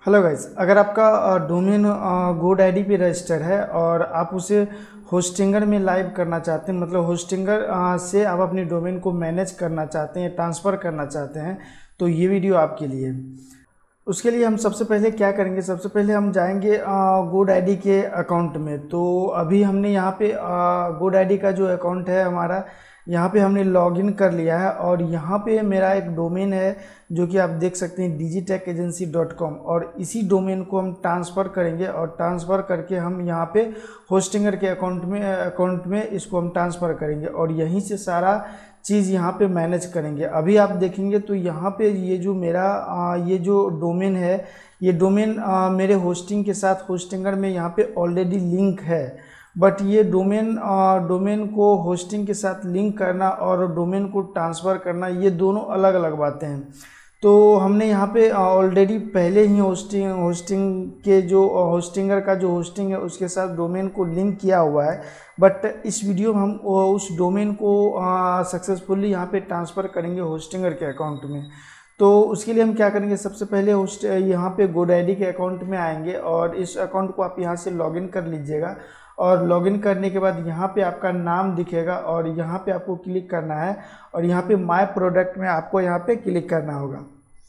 Hello guys, अगर आपका domain GoDaddy पे रजिस्टर है और आप उसे होस्टिंगर में लाइव करना चाहते हैं, मतलब होस्टिंगर से आप अपनी डोमेन को मैनेज करना चाहते हैं, ट्रांसफ़र करना चाहते हैं, तो ये वीडियो आपके लिए। उसके लिए हम सबसे पहले क्या करेंगे, सबसे पहले हम जाएंगे GoDaddy के अकाउंट में। तो अभी हमने यहाँ पे GoDaddy का जो अकाउंट है हमारा, यहाँ पे हमने लॉगिन कर लिया है और यहाँ पे मेरा एक डोमेन है जो कि आप देख सकते हैं digitechagency.com, और इसी डोमेन को हम ट्रांसफ़र करेंगे और ट्रांसफ़र करके हम यहाँ पे होस्टिंगर के अकाउंट में इसको हम ट्रांसफ़र करेंगे और यहीं से सारा चीज़ यहाँ पे मैनेज करेंगे। अभी आप देखेंगे तो यहाँ पे ये जो मेरा ये जो डोमेन है, ये डोमेन मेरे होस्टिंग के साथ होस्टिंगर में यहाँ पे ऑलरेडी लिंक है। बट ये डोमेन को होस्टिंग के साथ लिंक करना और डोमेन को ट्रांसफ़र करना, ये दोनों अलग अलग बातें हैं। तो हमने यहाँ पे ऑलरेडी पहले ही होस्टिंग के जो होस्टिंगर का जो होस्टिंग है उसके साथ डोमेन को लिंक किया हुआ है। बट इस वीडियो में हम उस डोमेन को सक्सेसफुली यहाँ पे ट्रांसफ़र करेंगे होस्टिंगर के अकाउंट में। तो उसके लिए हम क्या करेंगे, सबसे पहले यहाँ पे GoDaddy के अकाउंट में आएंगे और इस अकाउंट को आप यहाँ से लॉगिन कर लीजिएगा। और लॉगिन करने के बाद यहाँ पे आपका नाम दिखेगा और यहाँ पे आपको क्लिक करना है और यहाँ पे माय प्रोडक्ट में आपको यहाँ पे क्लिक करना होगा।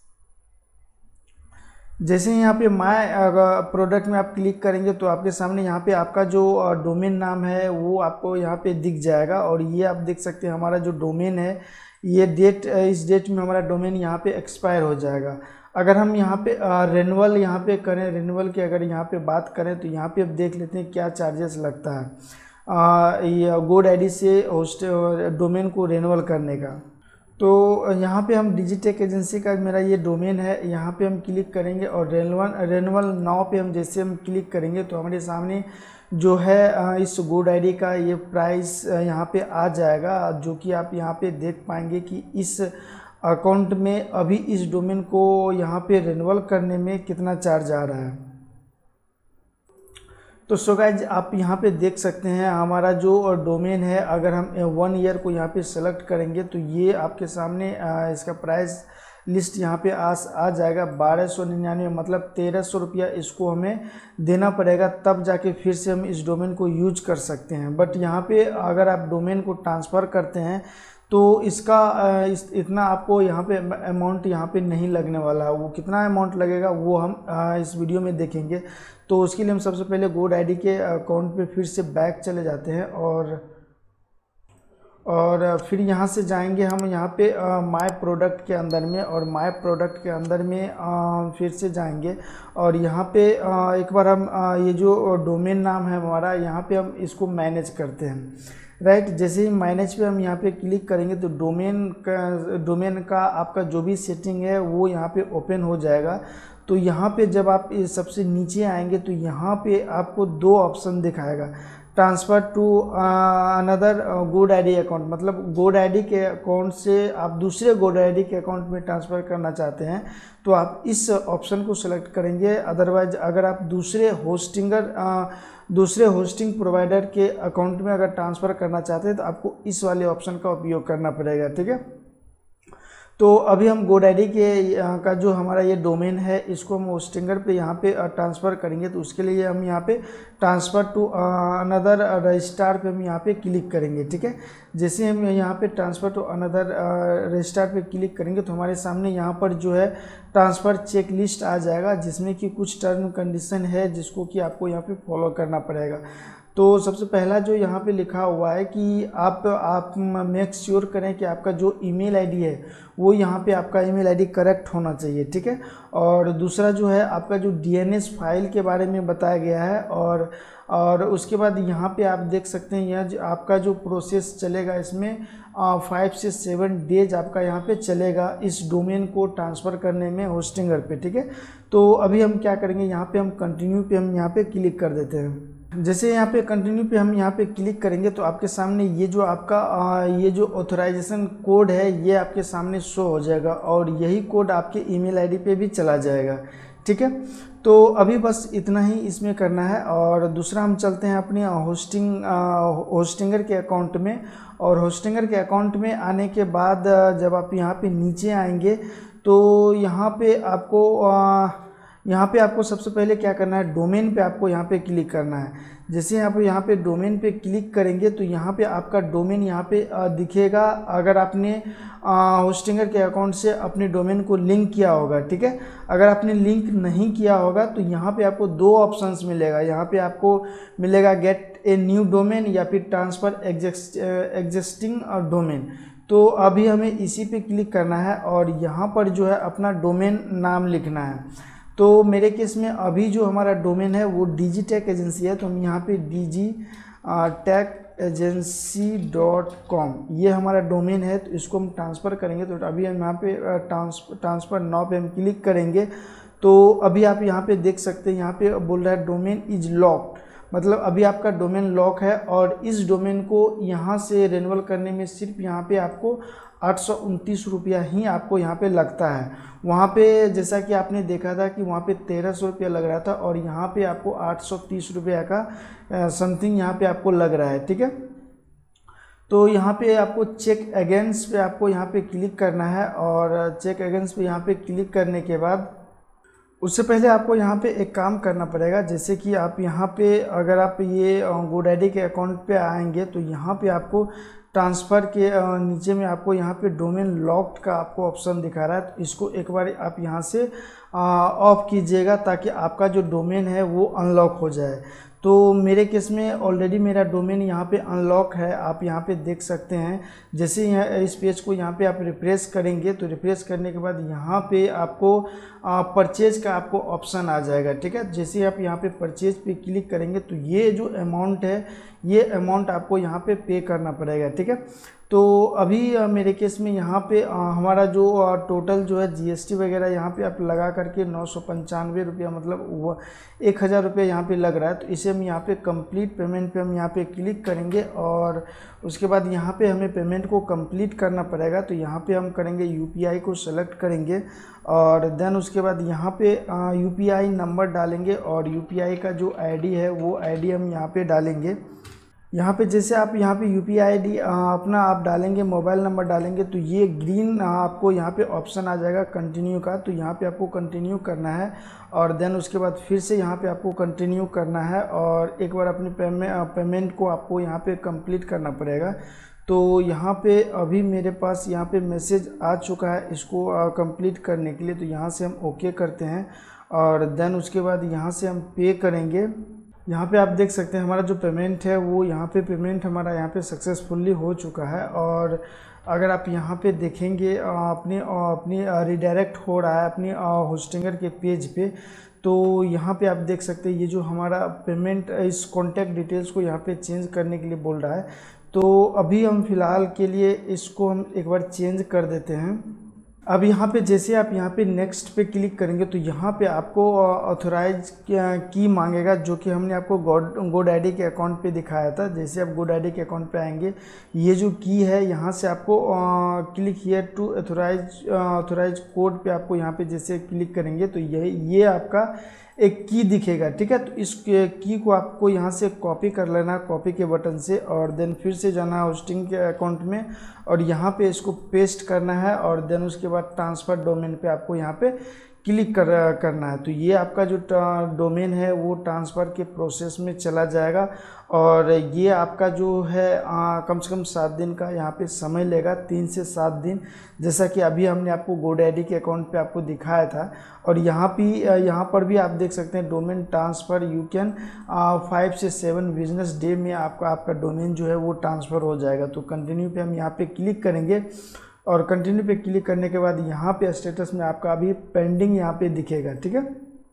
जैसे ही यहाँ पे माय प्रोडक्ट में आप क्लिक करेंगे तो आपके सामने यहाँ पे आपका जो डोमेन नाम है वो आपको यहाँ पे दिख जाएगा। और ये आप देख सकते हैं हमारा जो डोमेन है, ये इस डेट में हमारा डोमेन यहाँ पे एक्सपायर हो जाएगा। अगर हम यहाँ पे रेन्यूअल यहाँ पे करें, रेन्यूअल की अगर यहाँ पे बात करें तो यहाँ पे अब देख लेते हैं क्या चार्जेस लगता है ये GoDaddy से डोमेन को रेन्यूअल करने का। तो यहाँ पे हम डिजिटेक एजेंसी का मेरा ये डोमेन है, यहाँ पे हम क्लिक करेंगे और रेन्यूअल नाउ पे हम जैसे हम क्लिक करेंगे तो हमारे सामने जो है इस GoDaddy का ये प्राइस यहाँ पे आ जाएगा, जो कि आप यहाँ पे देख पाएंगे कि इस अकाउंट में अभी इस डोमेन को यहाँ पे रेन्यूअल करने में कितना चार्ज आ रहा है। तो सो गाइज आप यहाँ पे देख सकते हैं हमारा जो डोमेन है, अगर हम 1 ईयर को यहाँ पे सेलेक्ट करेंगे तो ये आपके सामने इसका प्राइस लिस्ट यहाँ पे आ जाएगा 1299, मतलब 1300 रुपया इसको हमें देना पड़ेगा, तब जाके फिर से हम इस डोमेन को यूज कर सकते हैं। बट यहाँ पे अगर आप डोमेन को ट्रांसफ़र करते हैं तो इसका इतना आपको यहाँ पे अमाउंट यहाँ पे नहीं लगने वाला। वो कितना अमाउंट लगेगा वो हम इस वीडियो में देखेंगे। तो उसके लिए हम सबसे पहले GoDaddy के अकाउंट पे फिर से बैक चले जाते हैं और फिर यहाँ से जाएंगे हम यहाँ पे माय प्रोडक्ट के अंदर में, और माय प्रोडक्ट के अंदर में फिर से जाएंगे और यहाँ पे एक बार हम ये जो डोमेन नाम है हमारा, यहाँ पे हम इसको मैनेज करते हैं, राइट। जैसे ही मैनेज पे हम यहाँ पे क्लिक करेंगे तो डोमेन का आपका जो भी सेटिंग है वो यहाँ पे ओपन हो जाएगा। तो यहाँ पे जब आप सबसे नीचे आएंगे तो यहाँ पे आपको 2 ऑप्शन दिखाएगा, transfer to another GoDaddy account, मतलब GoDaddy के अकाउंट से आप दूसरे GoDaddy के अकाउंट में ट्रांसफ़र करना चाहते हैं तो आप इस ऑप्शन को सेलेक्ट करेंगे। अदरवाइज अगर आप दूसरे होस्टिंग प्रोवाइडर के अकाउंट में अगर ट्रांसफ़र करना चाहते हैं तो आपको इस वाले ऑप्शन का उपयोग करना पड़ेगा, ठीक है। तो अभी हम GoDaddy के का जो हमारा ये डोमेन है इसको हम होस्टिंगर पे यहाँ पे ट्रांसफ़र करेंगे। तो उसके लिए हम यहाँ पे ट्रांसफ़र टू अनदर रजिस्ट्रार पे हम यहाँ पे क्लिक करेंगे, ठीक है। जैसे हम यहाँ पे ट्रांसफ़र टू अनदर रजिस्ट्रार पे क्लिक करेंगे तो हमारे सामने यहाँ पर जो है ट्रांसफ़र चेक लिस्ट आ जाएगा, जिसमें कि कुछ टर्म कंडीशन है जिसको कि आपको यहाँ पे फॉलो करना पड़ेगा। तो सबसे पहला जो यहाँ पे लिखा हुआ है कि आप मेक श्योर करें कि आपका जो ईमेल आईडी है वो यहाँ पे आपका ईमेल आईडी करेक्ट होना चाहिए, ठीक है। और दूसरा जो है आपका जो DNS फाइल के बारे में बताया गया है, और उसके बाद यहाँ पे आप देख सकते हैं यह आपका जो प्रोसेस चलेगा इसमें 5 से 7 डेज आपका यहाँ पे चलेगा इस डोमेन को ट्रांसफ़र करने में होस्टिंगर पे, ठीक है। तो अभी हम क्या करेंगे, यहाँ पे हम कंटिन्यू पे हम यहाँ पे क्लिक कर देते हैं। जैसे यहाँ पे कंटिन्यू पे हम यहाँ पे क्लिक करेंगे तो आपके सामने ये जो आपका ये जो ऑथराइजेशन कोड है ये आपके सामने शो हो जाएगा और यही कोड आपके ईमेल आईडी पे भी चला जाएगा, ठीक है। तो अभी बस इतना ही इसमें करना है। और दूसरा हम चलते हैं अपने होस्टिंगर के अकाउंट में, और होस्टिंगर के अकाउंट में आने के बाद जब आप यहाँ पे नीचे आएंगे तो यहाँ पे आपको यहाँ पे आपको सबसे पहले क्या करना है, डोमेन पे आपको यहाँ पे क्लिक करना है। जैसे आप यहाँ पे डोमेन पे क्लिक करेंगे तो यहाँ पे आपका डोमेन यहाँ पे दिखेगा। अगर आपने होस्टिंगर के अकाउंट से अपने डोमेन को लिंक किया होगा, ठीक है। अगर आपने लिंक नहीं किया होगा तो यहाँ पे आपको दो ऑप्शंस मिलेगा। यहाँ पे आपको मिलेगा गेट ए न्यू डोमेन या फिर ट्रांसफ़र एग्जिस्टिंग डोमेन। तो अभी हमें इसी पे क्लिक करना है और यहाँ पर जो है अपना डोमेन नाम लिखना है। तो मेरे केस में अभी जो हमारा डोमेन है वो DigiTech एजेंसी है, तो हम यहाँ पे digitechagency.com ये हमारा डोमेन है। तो इसको हम ट्रांसफ़र करेंगे। तो अभी हम यहाँ पे ट्रांसफ़र नाउ पे हम क्लिक करेंगे। तो अभी आप यहाँ पे देख सकते हैं, यहाँ पे बोल रहा है डोमेन इज लॉक्ड, मतलब अभी आपका डोमेन लॉक है। और इस डोमेन को यहाँ से रिन्यूअल करने में सिर्फ यहाँ पे आपको 829 रुपया ही आपको यहाँ पे लगता है। वहाँ पे जैसा कि आपने देखा था कि वहाँ पे 1300 रुपया लग रहा था और यहाँ पे आपको 830 रुपया का समथिंग यहाँ पे आपको लग रहा है, ठीक है। तो यहाँ पे आपको चेक अगेंस्ट पे आपको यहाँ पे क्लिक करना है और चेक अगेंस्ट पे यहाँ पे क्लिक करने के बाद उससे पहले आपको यहाँ पे एक काम करना पड़ेगा। जैसे कि आप यहाँ पे अगर आप ये GoDaddy के अकाउंट पे आएंगे तो यहाँ पे आपको ट्रांसफ़र के नीचे में आपको यहाँ पे डोमेन लॉक्ड का आपको ऑप्शन दिखा रहा है। तो इसको एक बार आप यहाँ से ऑफ कीजिएगा ताकि आपका जो डोमेन है वो अनलॉक हो जाए। तो मेरे केस में ऑलरेडी मेरा डोमेन यहाँ पे अनलॉक है, आप यहाँ पे देख सकते हैं। जैसे यहाँ इस पेज को यहाँ पे आप रिफ्रेश करेंगे तो रिफ्रेश करने के बाद यहाँ पे आपको परचेज का आपको ऑप्शन आ जाएगा, ठीक है। जैसे आप यहाँ पे परचेज पे क्लिक करेंगे तो ये जो अमाउंट है ये अमाउंट आपको यहाँ पे करना पड़ेगा, ठीक है। तो अभी मेरे केस में यहाँ पे हमारा जो टोटल जो है GST वगैरह यहाँ पे आप लगा करके 995 रुपया, मतलब 1000 रुपया यहाँ पे लग रहा है। तो इसे हम यहाँ पे कंप्लीट पेमेंट पे हम यहाँ पे क्लिक करेंगे और उसके बाद यहाँ पे हमें पेमेंट को कंप्लीट करना पड़ेगा। तो यहाँ पे हम करेंगे UPI को सेलेक्ट करेंगे और देन उसके बाद यहाँ पे UPI नंबर डालेंगे और UPI का जो ID है वो ID हम यहाँ पे डालेंगे। यहाँ पे जैसे आप यहाँ पे UPI ID अपना आप डालेंगे, मोबाइल नंबर डालेंगे तो ये ग्रीन आपको यहाँ पे ऑप्शन आ जाएगा कंटिन्यू का। तो यहाँ पे आपको कंटिन्यू करना है और देन उसके बाद फिर से यहाँ पे आपको कंटिन्यू करना है और एक बार अपनी पेमेंट को आपको यहाँ पे कंप्लीट करना पड़ेगा। तो यहाँ पे अभी मेरे पास यहाँ पे मैसेज आ चुका है इसको कंप्लीट करने के लिए। तो यहाँ से हम ओके करते हैं और देन उसके बाद यहाँ से हम पे करेंगे। यहाँ पे आप देख सकते हैं हमारा जो पेमेंट है वो यहाँ पे पेमेंट हमारा यहाँ पे सक्सेसफुली हो चुका है। और अगर आप यहाँ पे देखेंगे अपनी रिडायरेक्ट हो रहा है अपनी होस्टिंगर के पेज पे। तो यहाँ पे आप देख सकते हैं ये जो हमारा पेमेंट इस कॉन्टैक्ट डिटेल्स को यहाँ पे चेंज करने के लिए बोल रहा है। तो अभी हम फ़िलहाल के लिए इसको हम एक बार चेंज कर देते हैं। अब यहाँ पे जैसे आप यहाँ पे नेक्स्ट पे क्लिक करेंगे तो यहाँ पे आपको ऑथराइज की मांगेगा, जो कि हमने आपको GoDaddy के अकाउंट पे दिखाया था। जैसे आप GoDaddy के अकाउंट पे आएंगे, ये जो की है यहाँ से आपको click here to authorize code पे आपको यहाँ पे जैसे क्लिक करेंगे तो ये आपका एक की दिखेगा, ठीक है। तो इस की को आपको यहाँ से कॉपी कर लेना कॉपी के बटन से और देन फिर से जाना होस्टिंग के अकाउंट में और यहाँ पे इसको पेस्ट करना है और देन उसके बाद ट्रांसफ़र डोमेन पे आपको यहाँ पे क्लिक करना है। तो ये आपका जो डोमेन है वो ट्रांसफ़र के प्रोसेस में चला जाएगा और ये आपका जो है कम से कम 7 दिन का यहाँ पे समय लेगा, 3 से 7 दिन, जैसा कि अभी हमने आपको GoDaddy के अकाउंट पे आपको दिखाया था। और यहाँ पर भी आप देख सकते हैं डोमेन ट्रांसफ़र यू कैन 5 से 7 बिजनेस डे में आपका डोमेन जो है वो ट्रांसफ़र हो जाएगा। तो कंटिन्यू पे हम यहाँ पे क्लिक करेंगे और कंटिन्यू पे क्लिक करने के बाद यहाँ पे स्टेटस में आपका अभी पेंडिंग यहाँ पे दिखेगा, ठीक है।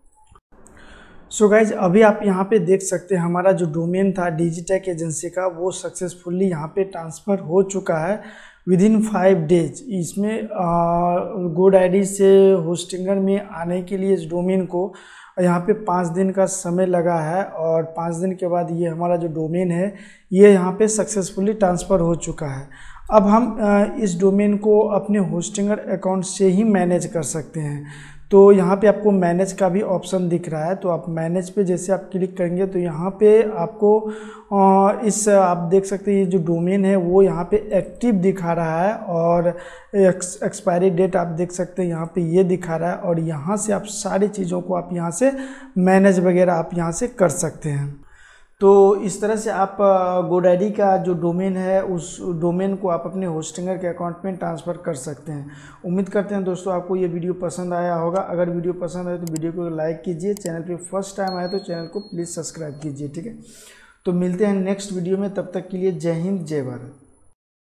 सो गाइज अभी आप यहाँ पे देख सकते हैं हमारा जो डोमेन था DigiTech एजेंसी का वो सक्सेसफुली यहाँ पे ट्रांसफ़र हो चुका है विदिन 5 डेज। इसमें GoDaddy से होस्टिंगर में आने के लिए इस डोमेन को यहाँ पे 5 दिन का समय लगा है और 5 दिन के बाद ये हमारा जो डोमेन है ये यहाँ पे सक्सेसफुली ट्रांसफ़र हो चुका है। अब हम इस डोमेन को अपने होस्टिंगर अकाउंट से ही मैनेज कर सकते हैं। तो यहाँ पे आपको मैनेज का भी ऑप्शन दिख रहा है, तो आप मैनेज पे जैसे आप क्लिक करेंगे तो यहाँ पे आपको इस आप देख सकते हैं ये जो डोमेन है वो यहाँ पे एक्टिव दिखा रहा है, और एक्सपायरी डेट आप देख सकते हैं यहाँ पे ये दिखा रहा है, और यहाँ से आप सारी चीज़ों को आप यहाँ से मैनेज वगैरह आप यहाँ से कर सकते हैं। तो इस तरह से आप GoDaddy का जो डोमेन है उस डोमेन को आप अपने होस्टिंगर के अकाउंट में ट्रांसफ़र कर सकते हैं। उम्मीद करते हैं दोस्तों आपको ये वीडियो पसंद आया होगा। अगर वीडियो पसंद आए तो वीडियो को लाइक कीजिए, चैनल पे फर्स्ट टाइम आए तो चैनल को प्लीज़ सब्सक्राइब कीजिए, ठीक है। तो मिलते हैं नेक्स्ट वीडियो में, तब तक के लिए जय हिंद जय भारत।